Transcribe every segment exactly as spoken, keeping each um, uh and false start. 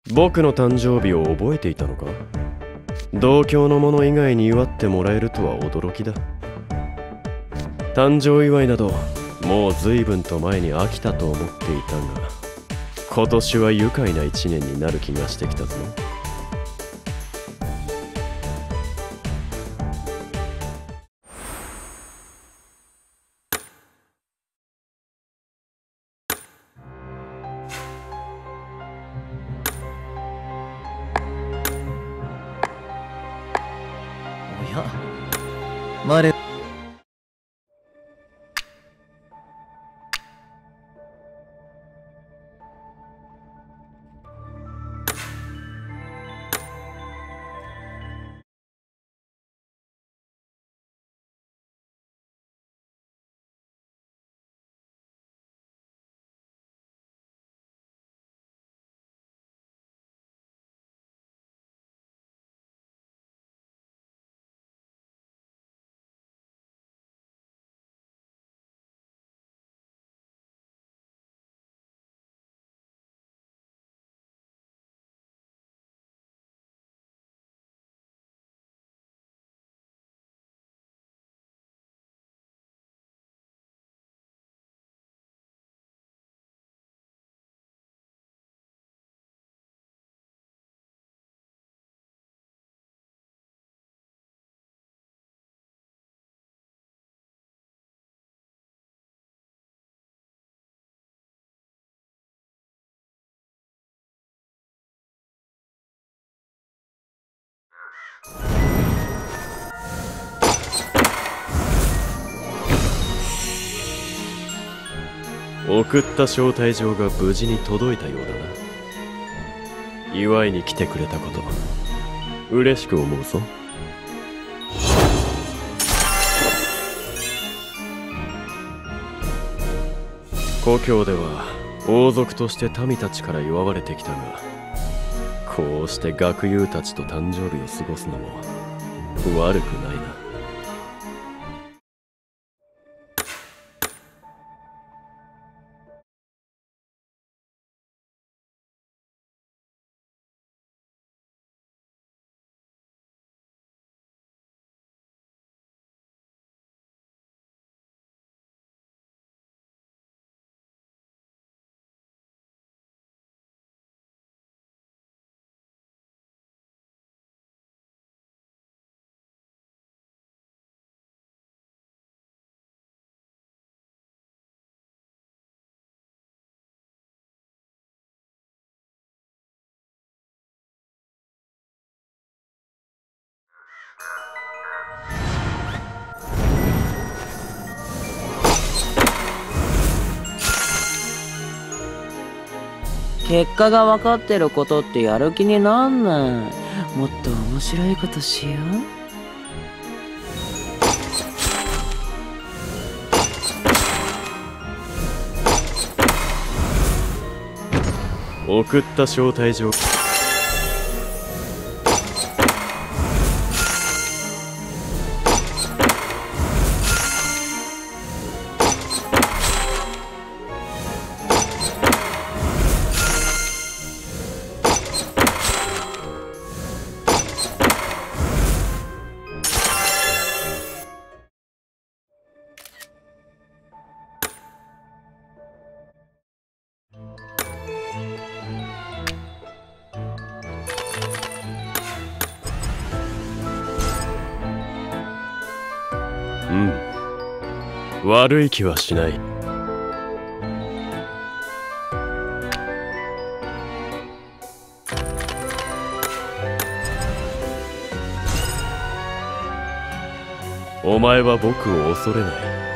僕の誕生日を覚えていたのか？同郷の者以外に祝ってもらえるとは驚きだ。誕生祝いなどもう随分と前に飽きたと思っていたが、今年は愉快な一年になる気がしてきたぞ。 おや、マレ送った招待状が無事に届いたようだな。祝いに来てくれたこと嬉しく思うぞ。故郷では王族として民たちから祝われてきたが、こうして学友たちと誕生日を過ごすのも悪くないな。 結果が分かってることってやる気になんない。もっと面白いことしよう。送った招待状。うん、悪い気はしない。お前は僕を恐れない。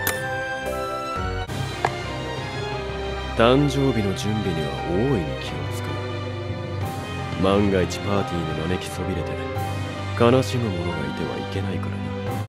誕生日の準備には大いに気を使う。万が一パーティーに招きそびれて悲しむ者がいてはいけないからな。